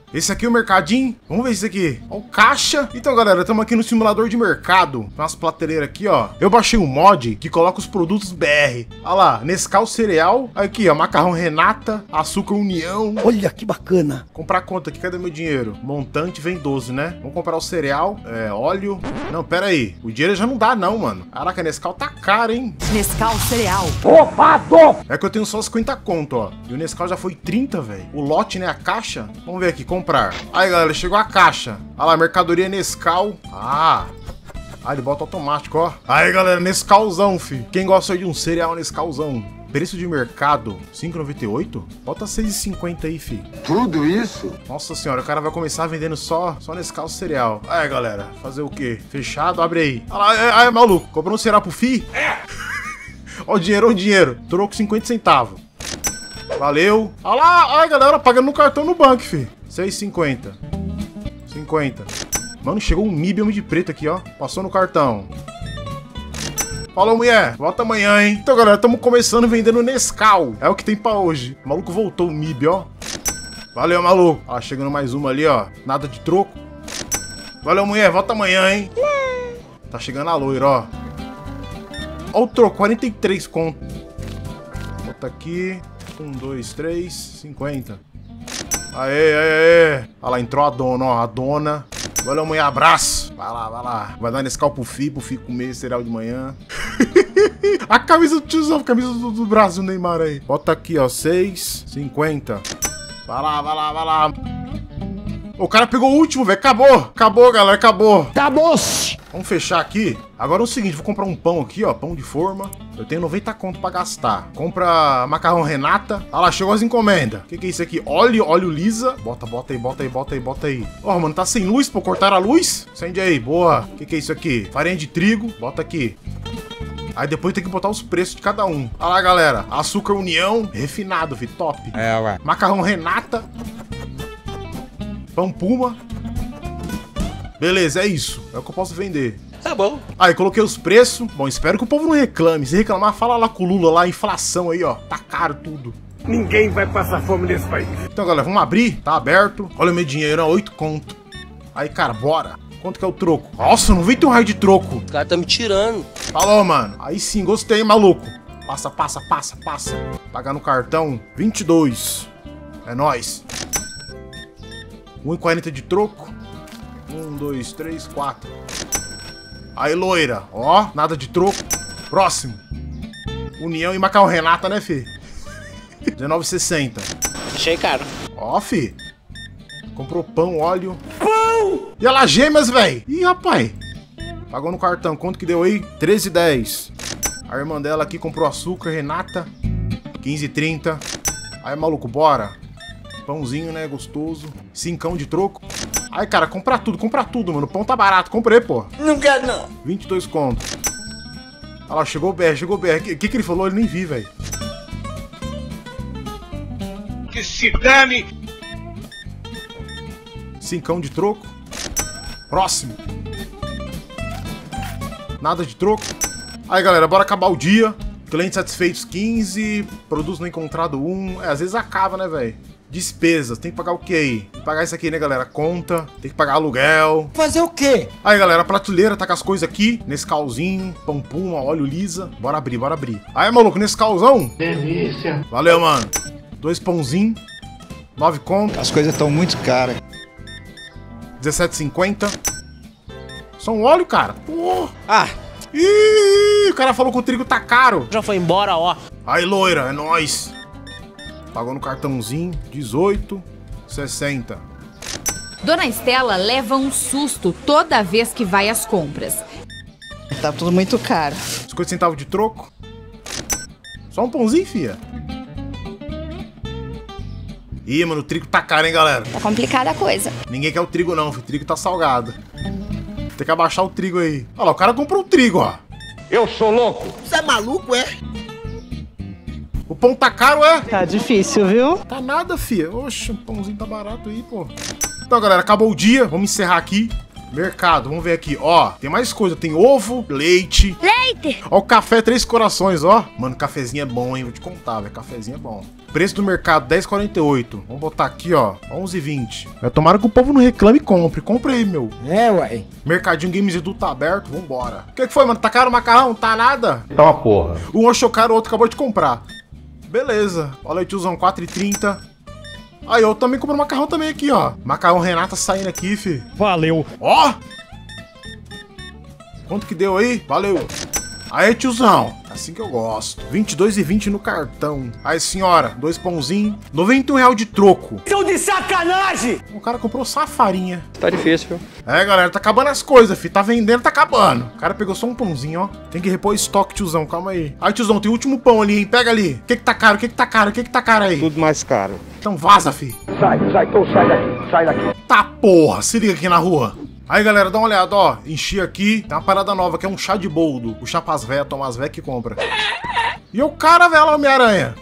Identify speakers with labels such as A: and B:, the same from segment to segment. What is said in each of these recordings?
A: Esse aqui é o mercadinho. Vamos ver esse aqui. Ó, o caixa. Então, galera, estamos aqui no simulador de mercado. Tem umas prateleiras aqui, ó. Eu baixei um mod que coloca os produtos BR. Olha lá, Nescau cereal. Aqui, ó, macarrão Renata, açúcar União.
B: Olha que bacana.
A: Comprar quanto aqui? Cadê meu dinheiro? Montante vem 12, né? Vamos comprar o cereal. Óleo. Não, pera aí. O dinheiro já não dá, não, mano. Caraca, Nescau tá caro, hein?
C: Nescau cereal.
B: Roubado!
A: É que eu tenho só 50 conto, ó. E o Nescau já foi 30, velho. O lote, né? A caixa. Vamos ver aqui, comprar. Aí, galera, chegou a caixa. Olha lá, mercadoria Nescau. Ah, ele bota automático, ó. Aí, galera, Nescauzão, fi. Quem gosta de um cereal Nescauzão? Preço de mercado, R$ 5,98? Bota 6,50 aí, fi.
D: Tudo isso?
A: Nossa senhora, o cara vai começar vendendo só Nescau cereal. Aí, galera, fazer o quê? Fechado? Abre aí. Olha lá, maluco. Comprou um cereal pro fi? Ó o dinheiro, Troco 50 centavos. Valeu. Olha lá, galera, pagando no cartão no banco, fi. 6,50. 50. Mano, chegou um MIB homem de preto aqui, ó. Passou no cartão. Falou, mulher. Volta amanhã, hein? Então, galera, estamos começando vendendo Nescau. É o que tem pra hoje. O maluco voltou o MIB, ó. Valeu, maluco. Ó, chegando mais uma ali, ó. Nada de troco. Valeu, mulher. Volta amanhã, hein? Tá chegando a loira, ó. Ó o troco, 43 conto. Bota aqui. 1, 2, 3, 50. Aê. Olha lá, entrou a dona, ó. A dona. Valeu, mulher, abraço. Vai lá. Vai dar Nescau pro fi comer cereal de manhã. A camisa do tiozão, a camisa do Brasil, Neymar aí. Bota aqui, ó, 6,50. Vai lá. O cara pegou o último, velho. Acabou, galera, acabou. Vamos fechar aqui. Agora é o seguinte, vou comprar um pão aqui, ó. Pão de forma. Eu tenho 90 conto pra gastar. Compra macarrão Renata. Ah lá, chegou as encomendas. O que é isso aqui? Óleo lisa. Bota aí. Ó, mano, tá sem luz, pô. Cortaram a luz? Acende aí, boa. O que é isso aqui? Farinha de trigo. Bota aqui. Aí depois tem que botar os preços de cada um. Olha lá, galera. Açúcar União. Refinado, fi. Top.
B: Ué.
A: Macarrão Renata. Pão Puma. Beleza, é isso. É o que eu posso vender.
B: Tá bom.
A: Aí, coloquei os preços. Bom, espero que o povo não reclame. Se reclamar, fala lá com o Lula, lá, inflação aí, ó. Tá caro tudo.
B: Ninguém vai passar fome nesse país.
A: Então, galera, vamos abrir. Tá aberto. Olha o meu dinheiro, ó, 8 conto. Aí, cara, bora. Quanto que é o troco? Nossa, 91 reais de troco.
E: O cara tá me tirando.
A: Falou, mano. Aí sim, gostei, maluco. Passa. Pagar no cartão, 22. É nóis. 1,40 de troco. 1, 2, 3, 4. Aí, loira. Ó, nada de troco. Próximo. União e macarrão Renata, né, fi? 19,60.
E: Achei caro.
A: Ó, fi. Comprou pão, óleo. Pão! E ela gêmeas, velho. Ih, rapaz. Pagou no cartão. Quanto que deu aí? 13,10. A irmã dela aqui comprou açúcar, Renata. 15,30. Aí, maluco, bora. Pãozinho, né? Gostoso. 5 de troco. Aí, cara, compra tudo, mano. O pão tá barato. Comprei, pô.
E: Não quero, não.
A: 22 conto. Olha lá, chegou o BR. O que ele falou? Eu nem vi, velho.
B: Que se dane!
A: 5 de troco. Próximo. Nada de troco. Aí, galera, bora acabar o dia. Clientes satisfeitos 15. Produto não encontrado 1. Às vezes acaba, né, velho? Despesas, tem que pagar o que aí? Tem que pagar isso aqui, né, galera? Conta, tem que pagar aluguel.
B: Fazer o quê?
A: Aí, galera, a prateleira tá com as coisas aqui. Nescauzinho, pão puma, óleo lisa. Bora abrir. Aí, maluco, Nescauzão.
D: Delícia.
A: Valeu, mano. 2 pãozinhos. 9 conto.
F: As coisas estão muito caras.
A: 17,50. Só um óleo, cara. Pô.
E: Ah,
A: Ih, o cara falou que o trigo tá caro.
E: já foi embora, ó.
A: Aí, loira, é nóis. Pagou no cartãozinho, 18,60.
C: Dona Estela leva um susto toda vez que vai às compras.
G: Tá tudo muito caro.
A: 50 centavos de troco. Só um pãozinho, fia. Ih, mano, o trigo tá caro, hein, galera?
G: Tá complicada a coisa.
A: Ninguém quer o trigo, não, filho. O trigo tá salgado. Tem que abaixar o trigo aí. Olha lá, o cara comprou o trigo, ó.
B: Eu sou louco.
E: Você é maluco, é?
A: O pão tá caro, é?
G: Tá difícil, viu?
A: Tá nada, fia. Oxe, o pãozinho tá barato aí, pô. Então, galera, acabou o dia. Vamos encerrar aqui. Mercado, vamos ver aqui. Ó, tem mais coisa. Tem ovo, leite.
F: aproveite!
A: Ó o café 3 corações, ó. Mano, cafezinho é bom, hein? Vou te contar, velho. Cafezinho é bom. Preço do mercado, 10,48. Vamos botar aqui, ó, 11,20. Tomara que o povo não reclame e compre. Compre aí, meu.
E: É, uai.
A: Mercadinho Games Edu tá aberto, vambora. O que foi, mano? Tá caro o macarrão? Tá nada?
B: Tá uma porra.
A: Um achou caro, o outro acabou de comprar. Beleza. Olha aí, tiozão, 4,30. Aí, eu também compro macarrão também aqui, ó. Macarrão Renata saindo aqui, fi.
E: Valeu.
A: Ó! Quanto que deu aí? Valeu. Aí, tiozão. Assim que eu gosto. 22,20 no cartão. Aí, senhora, 2 pãozinhos. R$91 de troco.
E: São de sacanagem!
A: O cara comprou só a farinha.
E: Tá difícil, viu?
A: É, galera, tá acabando as coisas, fi. Tá vendendo, tá acabando. O cara pegou só um pãozinho, ó. Tem que repor estoque, tiozão. Calma aí. Aí, tiozão, tem o último pão ali, hein. Pega ali. O que que tá caro? O que que tá caro? O que que tá caro aí?
B: Tudo mais caro.
A: Então vaza, fi.
B: Sai daqui, sai daqui.
A: Tá porra, se liga aqui na rua. Aí, galera, dá uma olhada, ó. Enchi aqui. Tem uma parada nova, que é um chá de boldo. O chá pras véias, toma as véias que compra. E o cara, velho, lá, Homem-Aranha.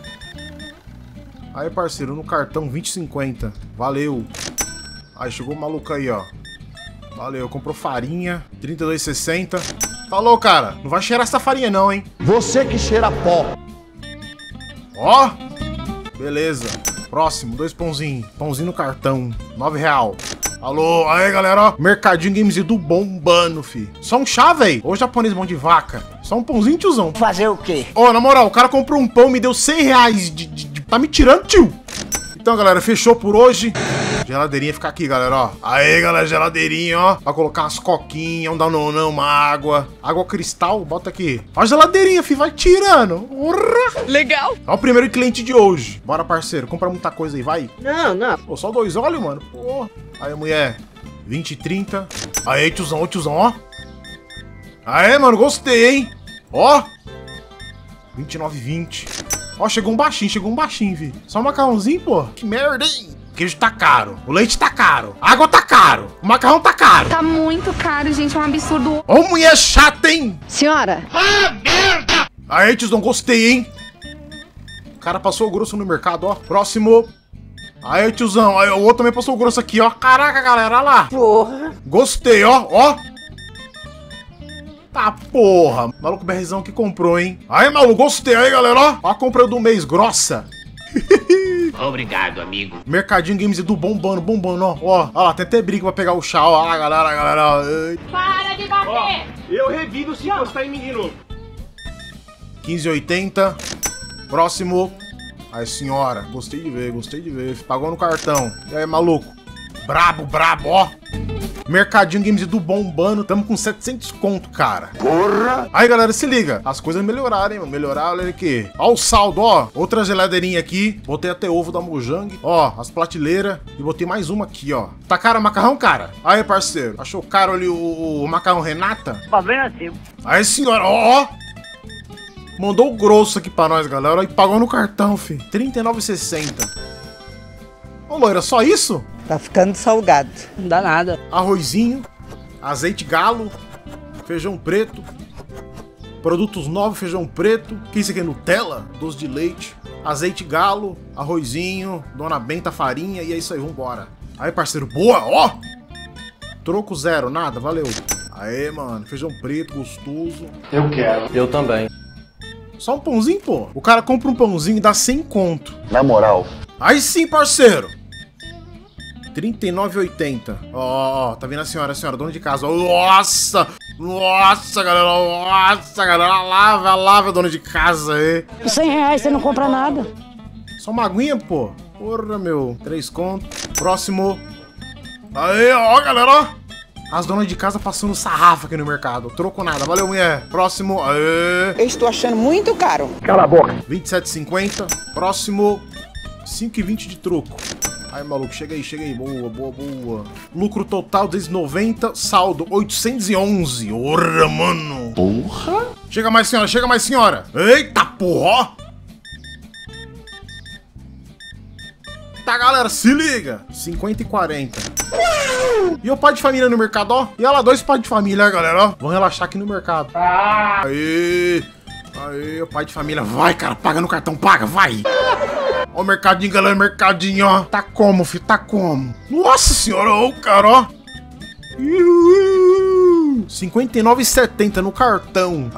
A: Aí, parceiro, no cartão, 20,50. Valeu. Aí, chegou o maluco aí, ó. Valeu, comprou farinha. 32,60. Falou, cara. Não vai cheirar essa farinha, não, hein.
D: Você que cheira pó.
A: Ó. Beleza. Próximo, 2 pãozinhos. Pãozinho no cartão. R$9. Alô, aí galera, ó. Mercadinho Games Edu bombando, fi. Só um chá, velho. Ô japonês mão de vaca. Só um pãozinho, tiozão.
E: Fazer o quê?
A: Ô, na moral, o cara comprou um pão, me deu R$100 Tá me tirando, tio. Então, galera, fechou por hoje. Geladeirinha fica aqui, galera, ó. Aí, galera, geladeirinha, ó. Pra colocar umas coquinhas, um danonão, uma água. Água cristal, bota aqui. Ó a geladeirinha, fi, vai tirando. Urra.
C: Legal.
A: Ó o primeiro cliente de hoje. Bora, parceiro, compra muita coisa aí, vai.
E: Não.
A: Pô, só 2 óleos, mano. Pô. Aí, mulher. 20,30. Aí, tiozão, ó. Aê, mano, gostei, hein. Ó. 29,20. Ó, chegou um baixinho, vi. Só um macarrãozinho, pô. Que merda, hein. O queijo tá caro. O leite tá caro. A água tá caro. O macarrão tá caro.
C: Tá muito caro, gente. É um absurdo.
A: Ó, mulher chata, hein.
G: Senhora,
A: Aí, tiozão, gostei, hein. O cara passou o grosso no mercado, ó. Próximo. Aí, tiozão. Aí, o outro também passou o grosso aqui, ó. Caraca, galera, olha lá.
E: Porra.
A: Gostei, ó. Tá, porra. Maluco berrizão que comprou, hein. Aí, maluco, gostei. Aí, galera, ó. Ó a compra do mês, grossa.
E: Obrigado, amigo.
A: Mercadinho Games Edu bombando, ó. Ó lá, tem até briga pra pegar o chá, ó. Ah, galera.
F: Para de bater!
B: Eu revido se encostar em mim de novo.
A: 15,80. Próximo. Aí, senhora. Gostei de ver. Pagou no cartão. E aí, maluco? Brabo, ó. Mercadinho Games Edu bombando. Tamo com 700 conto, cara.
D: Porra!
A: Aí, galera, se liga. As coisas melhoraram, hein, mano. Melhoraram, olha aqui. Ó o saldo, ó. Outra geladeirinha aqui. Botei até ovo da Mojang. Ó, as prateleiras. E botei mais uma aqui, ó. Tá caro o macarrão, cara? Aí, parceiro. Achou caro ali o macarrão Renata?
E: Problema assim.
A: Aí, senhora, ó. Mandou o grosso aqui pra nós, galera. E pagou no cartão, fi. R$39,60. Ô, loira, só isso?
G: tá ficando salgado.
E: Não dá nada.
A: Arrozinho, azeite galo, feijão preto, produtos novos, feijão preto. Que isso aqui é Nutella? Doce de leite, azeite galo, arrozinho, Dona Benta farinha e é isso aí, vambora. Aí, parceiro, boa, ó! Troco zero, nada, valeu. Aê, mano, feijão preto, gostoso.
D: Eu quero.
B: Eu também.
A: Só um pãozinho, pô. O cara compra um pãozinho e dá 100 conto.
D: Na moral.
A: Aí sim, parceiro. R$39,80. Ó, tá vendo a senhora, dona de casa. Nossa! Nossa, galera. Lava, dona de casa aí.
F: R$100 você não compra nada.
A: Só uma aguinha, pô. Porra, meu. 3 conto. Próximo. Aí, ó, galera, ó. As donas de casa passando sarrafa aqui no mercado. Troco nada. Valeu, mulher. Próximo. Aê.
G: Eu estou achando muito caro.
B: Cala a boca.
A: R$27,50. Próximo. R$5,20 de troco. Aí, maluco, chega aí. Boa. Lucro total, 290. Saldo, 811. Ora, mano.
D: Porra.
A: Chega mais, senhora. Eita, porra, ó. Tá, galera, se liga. 50,40. E o pai de família no mercado, ó. E olha lá, 2 pais de família, galera, ó. Vamos relaxar aqui no mercado. Aí, o pai de família. Vai, cara, paga no cartão, paga, vai. Ó o mercadinho, galera, mercadinho, ó. Tá como, filho, tá como? Nossa senhora, ó o cara, ó. 59,70 no cartão.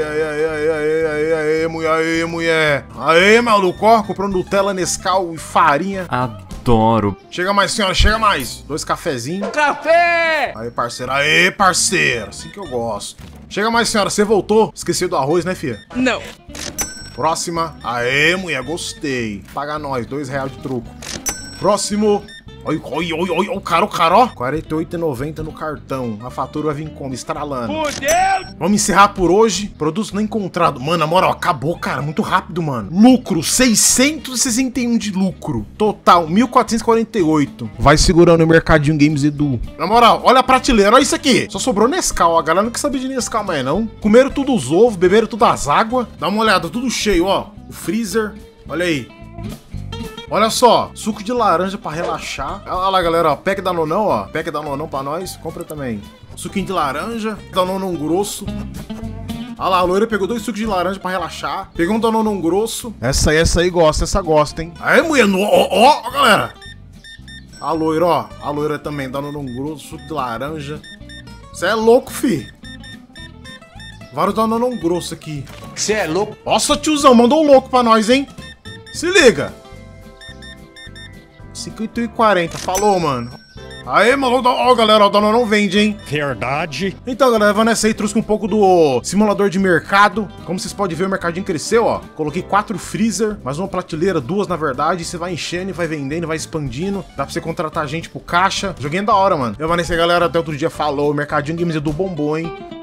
A: Aê, mulher. Aê, maluco, ó, comprando Nutella, Nescau e farinha.
H: Adoro.
A: Chega mais, senhora, chega mais. 2 cafezinhos.
E: Café!
A: Aê, parceiro. Aê, parceiro. Assim que eu gosto. Chega mais, senhora. Você voltou? Esqueceu do arroz, né, filha?
G: Não.
A: Próxima. Aê, mulher, gostei. Paga nós, R$2 de truco. Próximo. Olha o cara, ó. R$48,90 no cartão. A fatura vai vir como? Estralando.
E: Fudeu!
A: Vamos encerrar por hoje. Produto não encontrado. Mano, na moral, acabou, cara. Muito rápido, mano. Lucro, 661 de lucro. Total, 1.448. Vai segurando o mercadinho Games Edu. Na moral, olha a prateleira, olha isso aqui. Só sobrou Nescau. A galera não quer saber de Nescau mais, não. Comeram tudo os ovos, beberam tudo as águas. Dá uma olhada, tudo cheio, ó. O freezer. Olha aí. Olha só, suco de laranja pra relaxar. Olha lá, galera, ó, pack da Nonão, ó. Pack da Nonão pra nós, compra também. Suquinho de laranja, Danonão grosso. Olha lá, a loira pegou 2 sucos de laranja pra relaxar. Pegou um Danonão grosso. Essa aí gosta, hein. Aí, mulher, ó, galera. A loira, ó. A loira também, Danonão grosso, suco de laranja. Você é louco, fi. Vários Danonão grosso aqui.
E: Você é louco?
A: Nossa, tiozão, mandou um louco pra nós, hein. Se liga. 51,40, falou, mano. Aê, maluco, ó, galera, o Danone não vende, hein?
B: Verdade.
A: Então, galera, Vanessa aí trouxe um pouco do simulador de mercado. Como vocês podem ver, o mercadinho cresceu, ó. Coloquei 4 freezer, mais uma prateleira, 2 na verdade. Você vai enchendo, vai vendendo, vai expandindo. Dá pra você contratar gente pro caixa. Joguinho da hora, mano. Eu, Vanessa aí, galera, até outro dia, falou. O mercadinho Games Edu bombou, hein?